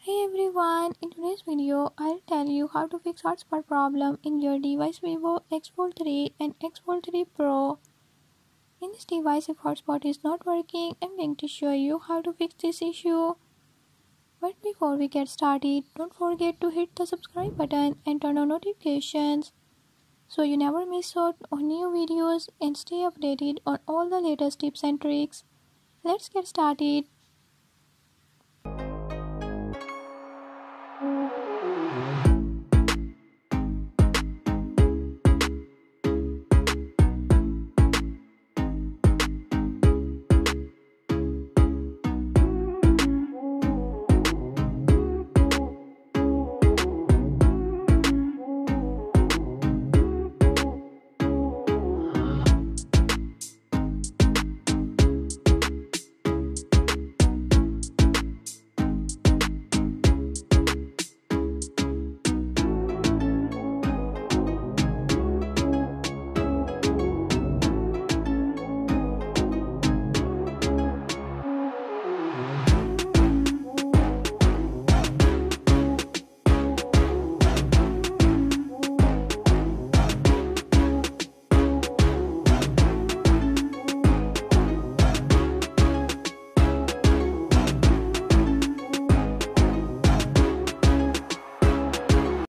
Hey everyone, in today's video, I'll tell you how to fix hotspot problem in your device Vivo X Fold 3 and X Fold 3 Pro. In this device, if hotspot is not working, I'm going to show you how to fix this issue. But before we get started, don't forget to hit the subscribe button and turn on notifications so you never miss out on new videos and stay updated on all the latest tips and tricks. Let's get started.